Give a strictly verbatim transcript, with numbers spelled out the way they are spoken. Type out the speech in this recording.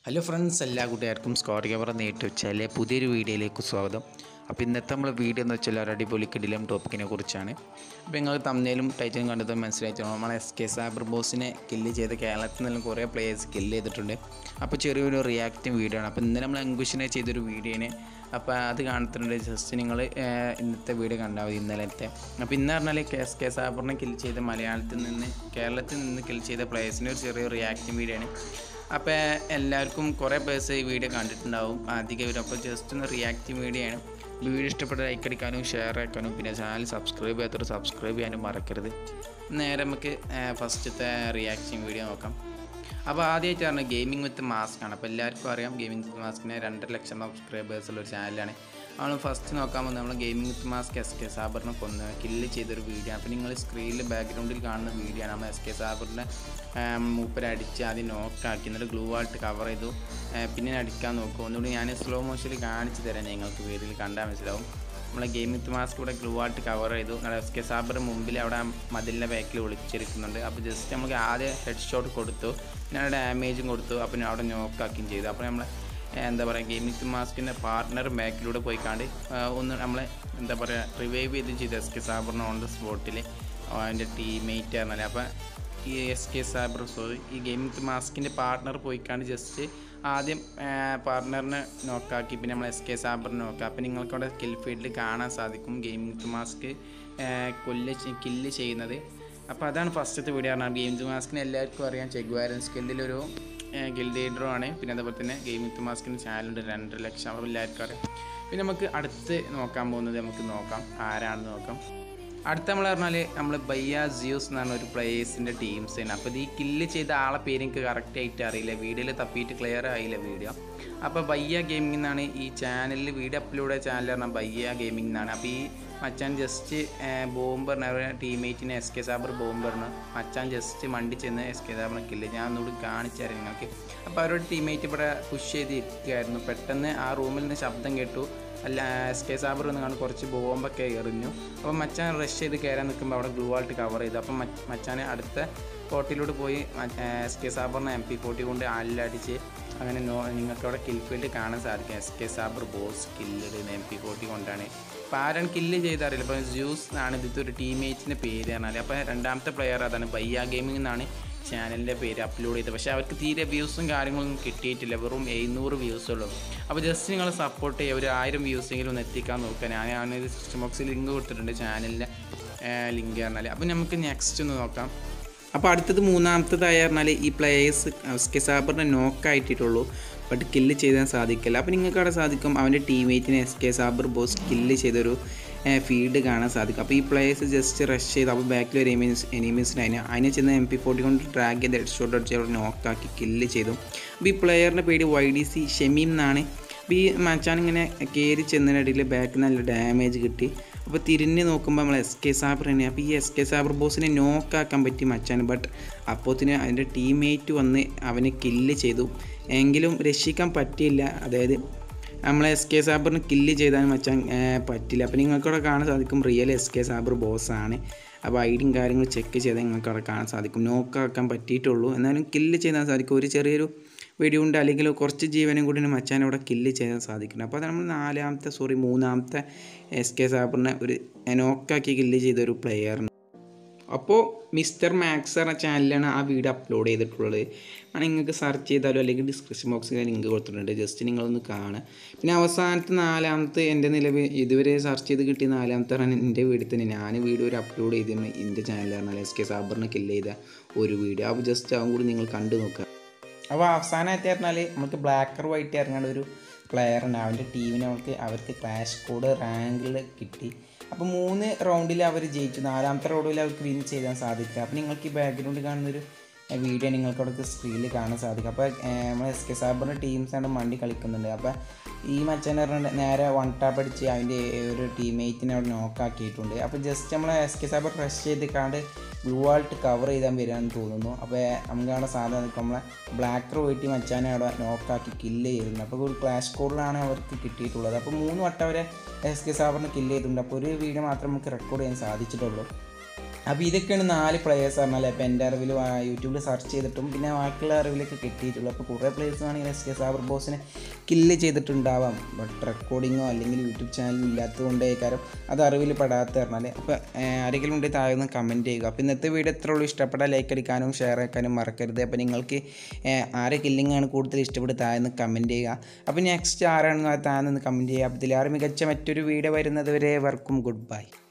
Hello friends, എല്ലാ കൂട്ടുകാർക്കും score cover നേരിട്ട് വെച്ചാൽ പുതിയൊരു വീഡിയോയിലേക്ക് സ്വാഗതം. അപ്പോൾ ഇന്നത്തെ നമ്മൾ വീഡിയോ എന്ന് വെച്ചാൽ ഒരു അടിപൊളി കിടിലം ടോപ്പിക്കിനെ കുറിച്ചാണ്. അപ്പോൾ നിങ്ങൾ തമ്മിലും ടൈറ്റിലും കണ്ടത് മനസ്സിലായിട്ട് നമ്മൾ എസ് കെ സാബർ ബോസിനെ കില്ല് ചെയ്ത് കേരളത്തിൽ നിന്നും കുറേ പ്ലേയേഴ്സ് കില്ല് ചെയ്തിട്ടുണ്ട്. അപ്പോൾ ചെറിയൊരു റിയാക്റ്റിംഗ് വീഡിയോ ആണ്. അപ്പോൾ ഇന്നലെ നമ്മൾ അങ്കുഷിനെ ചെയ്തൊരു വീഡിയോനെ അപ്പോൾ അത് കാണുന്നുണ്ട്. ജസ്റ്റ് നിങ്ങൾ ഇന്നത്തെ വീഡിയോ കണ്ടാൽ മതി, ഇന്നലത്തെ. അപ്പോൾ ഇന്ന് പറഞ്ഞാൽ എസ് കെ സാബറിനെ കില്ല് ചെയ്ത മലയാളത്തിൽ നിന്ന് കേരളത്തിൽ നിന്ന് കില്ല് ചെയ്ത പ്ലേയേഴ്സിൻ്റെ ഒരു ചെറിയൊരു റിയാക്റ്റിംഗ് വീഡിയോ ആണ്. അപ്പോൾ എല്ലാവർക്കും കുറേ പേഴ്സ് ഈ വീഡിയോ കണ്ടിട്ടുണ്ടാവും അധികം വരും. അപ്പോൾ ജസ്റ്റ് ഒന്ന് റിയാക്റ്റിംഗ് വീഡിയോ ആണ്. വീഡിയോ ഇഷ്ടപ്പെട്ട ലൈക്ക് അടിക്കാനും ഷെയർ ആക്കാനും പിന്നെ ചാനൽ സബ്സ്ക്രൈബ് ചെയ്യാത്തൊരു സബ്സ്ക്രൈബ് ചെയ്യാനും മറക്കരുത്. നേരെ നമുക്ക് ഫസ്റ്റത്തെ റിയാക്റ്റിംഗ് വീഡിയോ നോക്കാം. അപ്പോൾ ആദ്യമായിട്ട് പറഞ്ഞാൽ ഗെയിമിംഗ് വിത്ത് മാസ്ക് ആണ്. അപ്പോൾ എല്ലാവർക്കും അറിയാം ഗെയിമിംഗ് വിത്ത് മാസ്കിന് രണ്ടര ലക്ഷം സബ്സ്ക്രൈബേഴ്സുള്ളൊരു ചാനലാണ്. ആണ് ഫസ്റ്റ് നോക്കാൻ പോകുന്നത് നമ്മൾ gaming with mask S K സാബറിനെ കൊന്ന് കില്ല് ചെയ്തൊരു വീഡിയോ ആണ്. അപ്പോൾ നിങ്ങൾ സ്ക്രീനിൽ ബാക്ക്ഗ്രൗണ്ടിൽ കാണുന്ന വീഡിയോ ആണ്. നമ്മൾ എസ് കെ സാബറിൻ്റെ മൂപ്പരടിച്ച് ആദ്യം നോക്കാക്കി എന്നിട്ട് ഗ്ലൂ ആയിട്ട് കവർ ചെയ്തു. പിന്നെ അടിക്കാൻ നോക്കും. ഒന്നുകൂടി ഞാൻ സ്ലോ മോഷനിൽ കാണിച്ചു തരാം, നിങ്ങൾക്ക് വീഡിയോയിൽ കണ്ടാൽ മനസ്സിലാവും. നമ്മളെ ഗെയിം വിത്ത് മാസ്ക് ഇവിടെ ഗ്ലൂ ആയിട്ട് കവർ ചെയ്തു. എസ് കെ സാബറിൻ്റെ മുമ്പിൽ അവിടെ മതിലിൻ്റെ ബാക്കിൽ ഒളിച്ചിരിക്കുന്നുണ്ട്. അപ്പോൾ ജസ്റ്റ് നമുക്ക് ആദ്യം ഹെഡ് ഷോട്ട് കൊടുത്തു, പിന്നെ അവിടെ ഡാമേജും കൊടുത്തു. അപ്പോൾ അവിടെ നോക്കാക്കുകയും ചെയ്തു. അപ്പോൾ നമ്മൾ എന്താ പറയുക ഗെയിം വിത്ത് മാസ്കിൻ്റെ പാർട്ട്ണർ ബാക്കിലൂടെ പോയിക്കാണ്ട് ഒന്ന് നമ്മളെ എന്താ പറയുക റിവൈവ് ചെയ്ത് ചെയ്തു എസ് കെ സാബറിന് ഓൺ ദ സ്പോട്ടിൽ അതിൻ്റെ ടീംമേറ്റ് പറഞ്ഞാൽ. അപ്പോൾ ഈ എസ് കെ സാബർ സോറി ഈ ഗെയിം വിത്ത് മാസ്കിൻ്റെ പാർട്ട്ണർ പോയിക്കാണ്ട് ജസ്റ്റ് ആദ്യം പാർട്ട്ണറിനെ നോക്കാക്കി, പിന്നെ നമ്മൾ എസ് കെ സാബറിനെ നോക്കുക. അപ്പോൾ നിങ്ങൾക്കവിടെ കിൽ ഫീൽഡിൽ കാണാൻ സാധിക്കും ഗെയിം വിത്ത് മാസ്ക് കൊല്ല് കില്ല് ചെയ്യുന്നത്. അപ്പോൾ അതാണ് ഫസ്റ്റത്തെ വീഡിയോ പറഞ്ഞാൽ. ഗെയിം വിത്ത് മാസ്കിന് എല്ലാവർക്കും അറിയാം ചെഗ്വാരൻ സ്കില്ലിലൊരു ഗിൽഡ് ലീഡറും ആണ്. പിന്നെ അതേപോലെ തന്നെ ഗെയിം വിത്ത് മാസ്കിന് ചാനലുണ്ട് രണ്ടര ലക്ഷം, അപ്പോൾ എല്ലാവർക്കും അറിയാം. പിന്നെ നമുക്ക് അടുത്ത് നോക്കാൻ പോകുന്നത് നമുക്ക് നോക്കാം ആരാണെന്ന് നോക്കാം. അടുത്ത നമ്മൾ പറഞ്ഞാൽ നമ്മൾ ബയ്യ ജിയോസ് എന്ന് പറഞ്ഞ ഒരു പ്ലേയേഴ്സിൻ്റെ ടീംസാണ്. അപ്പോൾ ഇത് ഈ കില്ല് ചെയ്ത ആളെ പേര് എനിക്ക് കറക്റ്റായിട്ട് അറിയില്ല, വീഡിയോയിൽ തപ്പിയിട്ട് ക്ലിയർ ആയില്ല വീഡിയോ. അപ്പോൾ ബയ്യ ഗെയിമിംഗ് എന്നാണ് ഈ ചാനലിൽ വീഡിയോ അപ്ലോഡ് ചെയ്ത ചാനൽ പറഞ്ഞാൽ ബയ്യ ഗെയിമിംഗ് എന്നാണ്. അപ്പോൾ ഈ മച്ചാൻ ജസ്റ്റ് ബോംബറിന് അവരുടെ ടീംമേറ്റിനെ എസ് കെ സാബർ ബോംബറിന് മച്ചാൻ ജസ്റ്റ് മണ്ടി ചെന്ന് എസ് കെ സാബറിനെ കില്ല് ഞാൻ ഒന്നുകൂടി കാണിച്ചു തരാം നിങ്ങൾക്ക്. അപ്പോൾ അവരുടെ ടീംമേറ്റ് ഇവിടെ പുഷ് ചെയ്ത് ഇരിക്കുകയായിരുന്നു. പെട്ടെന്ന് ആ റൂമിൽ നിന്ന് ശബ്ദം കേട്ടു. അല്ല എസ് കെ സാബർ എന്ന് കാണും കുറച്ച് ബോംബൊക്കെ എറിഞ്ഞു. അപ്പോൾ മച്ചാൻ റഷ് ചെയ്ത് കയറാൻ നിൽക്കുമ്പോൾ അവിടെ ഗ്ലൂ ആയിട്ട് കവർ ചെയ്തു. അപ്പം മച്ചാനെ അടുത്ത കോർട്ടിലൂടെ പോയി എസ് കെ സാബറിനെ എം പി ഫോർട്ടി കൊണ്ട് അല്ലടിച്ച് അങ്ങനെ നോ നിങ്ങൾക്ക് അവിടെ കിൽ ഫീൽഡ് കാണാൻ സാധിക്കും. S K saber boss kill M P forty കൊണ്ടാണ്. അപ്പോൾ ആരാണ് കില്ല് ചെയ്തറിയില്ല. അപ്പോൾ ജ്യൂസ് ആണ് ഇതിൻ്റെ ഒരു ടീംമേറ്റിൻ്റെ പേര് പറഞ്ഞാൽ. അപ്പോൾ രണ്ടാമത്തെ പ്ലെയർ അതാണ് ബയ്യ ഗെയിമിംഗ് എന്നാണ് ചാനലിൻ്റെ പേര് അപ്ലോഡ് ചെയ്തത്. പക്ഷേ അവർക്ക് തീരെ വ്യൂസും കാര്യങ്ങളൊന്നും കിട്ടിയിട്ടില്ല, വെറും എഴുന്നൂറ് വ്യൂസുള്ളൂ. അപ്പോൾ ജസ്റ്റ് നിങ്ങൾ സപ്പോർട്ട് ചെയ്യുക, ഒരു ആയിരം വ്യൂസെങ്കിലും ഒന്ന് എത്തിക്കാൻ നോക്കുക. ഞാൻ ഞാനൊരു സിസ്റ്റം ബോക്സിൽ ലിങ്ക് കൊടുത്തിട്ടുണ്ട് ചാനലിൻ്റെ ലിങ്ക് പറഞ്ഞാൽ. അപ്പോൾ നമുക്ക് നെക്സ്റ്റ് ഒന്ന് നോക്കാം. അപ്പോൾ അടുത്തത് മൂന്നാമത്തതായി പറഞ്ഞാൽ ഈ പ്ലേയേഴ്സ് എസ് കെ സാബറിനെ നോക്കായിട്ടിട്ടുള്ളൂ, ബട്ട് കില്ല് ചെയ്യാൻ സാധിക്കില്ല. അപ്പോൾ നിങ്ങൾക്ക് അവിടെ സാധിക്കും അവൻ്റെ ടീംമേറ്റിനെ S K saber boss kill ചെയ്തൊരു ഫീൽഡ് കാണാൻ സാധിക്കും. അപ്പോൾ ഈ പ്ലേയേഴ്സ് ജസ്റ്റ് റഷ് ചെയ്ത് അപ്പോൾ ബാക്കിൽ ഒരു എനിമീസ് എനിമീസിന് അതിന് അതിനെ ചെന്ന് എം പി ഫോർട്ടി കൊണ്ട് ഡ്രാഗ് ചെയ്ത് ഹെഡ് ഷോട്ട് അടിച്ച് അവിടെ നോക്കാക്കി കില്ല് ചെയ്തു. അപ്പോൾ ഈ പ്ലെയറിൻ്റെ പേര് വൈ ഡി സി ഷമീം എന്നാണ്. അപ്പോൾ ഈ മച്ചാൻ ഇങ്ങനെ കയറി ചെന്നതിനിടയിൽ ബാക്കിൽ നല്ല ഡാമേജ് കിട്ടി. അപ്പോൾ തിരിഞ്ഞ് നോക്കുമ്പോൾ നമ്മൾ എസ് കെ സാബർ തന്നെ. അപ്പോൾ ഈ എസ് കെ സാബർ ബോസിനെ നോക്കാക്കാൻ പറ്റി മച്ചാൻ, ബട്ട് അപ്പോഴത്തിന് അതിൻ്റെ ടീംമേറ്റ് വന്ന് അവനെ കില്ല് ചെയ്തു. എങ്കിലും രക്ഷിക്കാൻ പറ്റിയില്ല. അതായത് നമ്മളെ എസ് കെ സാബറിന് കില്ല് ചെയ്താൽ മച്ചാൻ പറ്റില്ല. അപ്പോൾ നിങ്ങൾക്കവിടെ കാണാൻ സാധിക്കും റിയൽ എസ് കെ സാബർ ബോസാണ്. അപ്പോൾ ഐഡിയും കാര്യങ്ങൾ ചെക്ക് ചെയ്താൽ നിങ്ങൾക്ക് അവിടെ കാണാൻ സാധിക്കും. നോക്കാക്കാൻ പറ്റിയിട്ടുള്ളൂ, എന്നാലും കില്ല് ചെയ്യാൻ സാധിക്കും. ഒരു ചെറിയൊരു വെടിയുണ്ട് അല്ലെങ്കിൽ കുറച്ച് ജീവനും കൂടി മച്ചാൻ അവിടെ കില്ല് ചെയ്യാൻ സാധിക്കണം. അപ്പോൾ അത് നമ്മൾ നാലാമത്തെ സോറി മൂന്നാമത്തെ എസ് കെ സാബറിനെ ഒരു നോക്കാക്കി കില്ല് ചെയ്തൊരു പ്ലെയറിന്. അപ്പോൾ മിസ്റ്റർ മാക്സ് എന്ന ചാനലിലാണ് ആ വീഡിയോ അപ്ലോഡ് ചെയ്തിട്ടുള്ളത്. ആണ് നിങ്ങൾക്ക് സെർച്ച് ചെയ്താലോ അല്ലെങ്കിൽ ഡിസ്ക്രിപ്ഷൻ ബോക്സിൽ ലിങ്ക് കൊടുത്തിട്ടുണ്ട്, ജസ്റ്റ് നിങ്ങളൊന്ന് കാണുക. പിന്നെ അവസാനത്തെ നാലാമത്തെ എൻ്റെ നിലവിൽ ഇതുവരെ സെർച്ച് ചെയ്ത് കിട്ടിയ നാലാമത്തെ ആണ് എൻ്റെ വീഡിയോ തന്നെ. ഞാൻ വീഡിയോ ഒരു അപ്ലോഡ് ചെയ്തിരുന്നു എൻ്റെ ചാനലിൽ പറഞ്ഞാൽ എസ് കെ സാബറിനെ കില്ല് ചെയ്ത ഒരു വീഡിയോ. അപ്പോൾ ജസ്റ്റ് അതും കൂടി നിങ്ങൾ കണ്ടു നോക്കുക. അപ്പോൾ അവസാനമായിട്ട് പറഞ്ഞാൽ നമുക്ക് ബ്ലാക്ക് ഓർ വൈറ്റ് ഇറങ്ങേണ്ട ഒരു പ്ലെയറുണ്ട്. അവൻ്റെ ടീമിന് അവർക്ക് അവർക്ക് ക്ലാഷ് കോഡ് റാങ്കിൽ കിട്ടി. അപ്പോൾ മൂന്ന് റൗണ്ടിൽ അവർ ജയിച്ചു. നാലാമത്തെ റൗണ്ടിൽ അവർക്ക് വിൻ ചെയ്യാൻ സാധിക്കുക. അപ്പോൾ നിങ്ങൾക്ക് ഈ ബാക്ക്ഗ്രൗണ്ടിൽ കാണുന്നൊരു വീഡിയോ നിങ്ങൾക്ക് അവിടെ സ്ക്രീനിൽ കാണാൻ സാധിക്കും. അപ്പോൾ നമ്മൾ എസ് കെ സാബറിൻ്റെ ടീംസാണ് മണ്ടി കളിക്കുന്നുണ്ട്. അപ്പോൾ ഈ മച്ചാൻ പറഞ്ഞ നേരെ വൺ ടാപ്പ് അടിച്ച് അതിൻ്റെ ഒരു ടീംമേറ്റിനെ അവിടെ നോക്കാക്കിയിട്ടുണ്ട്. അപ്പോൾ ജസ്റ്റ് നമ്മൾ എസ് കെ സാബർ റഷ് ചെയ്തിട്ടാണ്ട് ബ്ലൂ ആയിട്ട് കവർ ചെയ്താൽ വരാമെന്ന് തോന്നുന്നു. അപ്പോൾ നമുക്ക് അവിടെ സാധാരണ നിൽക്കും നമ്മളെ ബ്ലാക്ക് പോയിട്ട് മച്ചാനെ അവിടെ നോക്കാക്കി കില്ല് ചെയ്തിട്ടുണ്ട്. അപ്പോൾ ഒരു ക്ലാഷ് കോഡിലാണ് അവർക്ക് കിട്ടിയിട്ടുള്ളത്. അപ്പോൾ മൂന്ന് വട്ടം അവരെ എസ് കെ സാബറിന് കില്ല് ചെയ്തിട്ടുണ്ട്. അപ്പോൾ ഒരു വീഡിയോ മാത്രമേ നമുക്ക് റെക്കോർഡ് ചെയ്യാൻ സാധിച്ചിട്ടുള്ളൂ. അപ്പോൾ ഇതൊക്കെയാണ് നാല് പ്ലേയേഴ്സ് പറഞ്ഞാൽ ഇപ്പോൾ എൻ്റെ അറിവിൽ യൂട്യൂബിൽ സെർച്ച് ചെയ്തിട്ടും പിന്നെ ബാക്കിയുള്ള അറിവിലൊക്കെ കിട്ടിയിട്ടുള്ളൂ. അപ്പോൾ കുറേ പ്ലേയേഴ്സ് ആണെങ്കിൽ എസ് കെ സാബർ ബോസിനെ കില്ല് ചെയ്തിട്ടുണ്ടാവാം, ബട്ട് റെക്കോർഡിങ്ങോ അല്ലെങ്കിൽ യൂട്യൂബ് ചാനലും ഇല്ലാത്തതുകൊണ്ടേ കാരണം അത് അറിവിൽ പെടാത്ത പറഞ്ഞാൽ. അപ്പോൾ ആരെങ്കിലും ഉണ്ടെങ്കിൽ താഴെ ഒന്ന് കമൻറ്റ് ചെയ്യുക. അപ്പോൾ ഇന്നത്തെ വീഡിയോ എത്ര ഉള്ളൂ, ഇഷ്ടപ്പെട്ടാൽ ലൈക്ക് അടിക്കാനും ഷെയർ ആക്കാനും മറക്കരുത്. അപ്പോൾ നിങ്ങൾക്ക് ആരെ കില്ലിങ്ങാണ് കൂടുതൽ ഇഷ്ടപ്പെട്ട് താഴെ നിന്ന് കമൻറ്റ് ചെയ്യുക. അപ്പോൾ നെക്സ്റ്റ് ആരാണെന്ന് താഴെ നിന്ന് കമൻറ്റ് ചെയ്യുക. അപ്പോൾ ഇതിലേറെ മികച്ച മറ്റൊരു വീഡിയോ വരുന്നത് വരെ വർക്കും ഗുഡ് ബൈ.